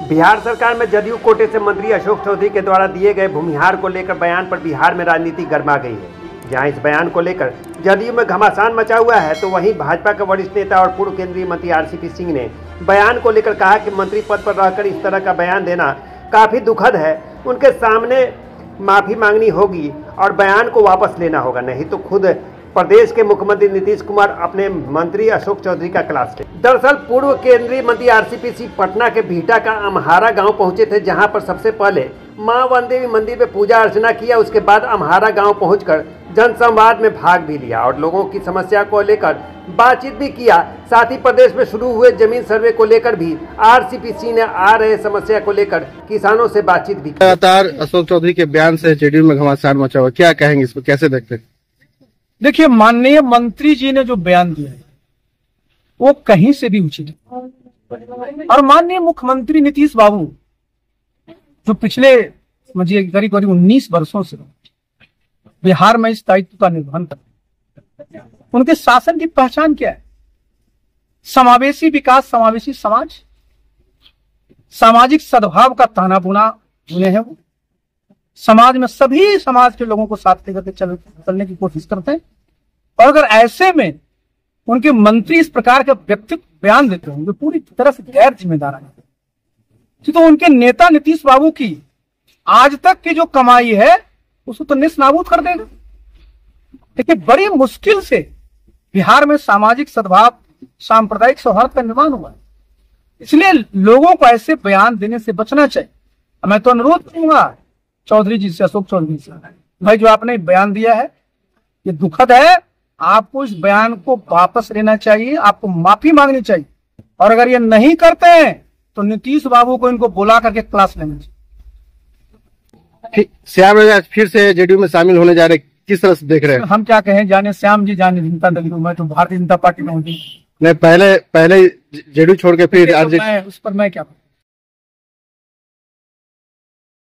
बिहार सरकार में जदयू कोटे से मंत्री अशोक चौधरी के द्वारा दिए गए भूमिहार को लेकर बयान पर बिहार में राजनीति गर्मा गई है। जहां इस बयान को लेकर जदयू में घमासान मचा हुआ है, तो वहीं भाजपा के वरिष्ठ नेता और पूर्व केंद्रीय मंत्री आरसीपी सिंह ने बयान को लेकर कहा कि मंत्री पद पर रहकर इस तरह का बयान देना काफी दुखद है। उनके सामने माफी मांगनी होगी और बयान को वापस लेना होगा, नहीं तो खुद प्रदेश के मुख्यमंत्री नीतीश कुमार अपने मंत्री अशोक चौधरी का क्लास थे। दरअसल पूर्व केंद्रीय मंत्री आरसीपी सिंह पटना के बिहटा का अमहारा गांव पहुंचे थे, जहां पर सबसे पहले मां वन देवी मंदिर में पूजा अर्चना किया। उसके बाद अमहारा गांव पहुंचकर जनसंवाद में भाग भी लिया और लोगों की समस्या को लेकर बातचीत भी किया। साथ ही प्रदेश में शुरू हुए जमीन सर्वे को लेकर भी आरसीपी सिंह ने आ रहे समस्या को लेकर किसानों से बातचीत भी की। लगातार अशोक चौधरी के बयान से जेडीयू में घमासान मचा हुआ, क्या कहेंगे इसको, कैसे देखते हैं? देखिए, माननीय मंत्री जी ने जो बयान दिया है वो कहीं से भी उचित है। और माननीय मुख्यमंत्री नीतीश बाबू जो पिछले समझिए करीब करीब 19 वर्षों से बिहार में इस दायित्व का निर्वहन करते हैं, उनके शासन की पहचान क्या है? समावेशी विकास, समावेशी समाज, सामाजिक सद्भाव का ताना बुना बुने हैं। वो समाज में सभी समाज के लोगों को साथ लेकर के चलने की कोशिश करते हैं। और अगर ऐसे में उनके मंत्री इस प्रकार का व्यक्तित्व बयान देते होंगे, पूरी तरह से गैर जिम्मेदार है। तो उनके नेता नीतीश बाबू की आज तक की जो कमाई है उसको तो नेस्तनाबूद कर देगा। देखिए, बड़ी मुश्किल से बिहार में सामाजिक सद्भाव, सांप्रदायिक सौहार्द का निर्माण हुआ है। इसलिए लोगों को ऐसे बयान देने से बचना चाहिए। मैं तो अनुरोध करूंगा चौधरी जी से, अशोक चौधरी से, भाई जो आपने बयान दिया है ये दुखद है, आपको इस बयान को वापस लेना चाहिए, आपको माफी मांगनी चाहिए। और अगर ये नहीं करते हैं तो नीतीश बाबू को इनको बुला करके क्लास लेना चाहिए। श्याम फिर से जेडीयू में शामिल होने जा रहे, किस तरह से देख रहे हैं? हम क्या कहें, जाने श्याम जी जाने जनता दल, मैं तो भारतीय जनता पार्टी में हूँ। नहीं, पहले जेडीयू छोड़ के फिर उस पर मैं क्या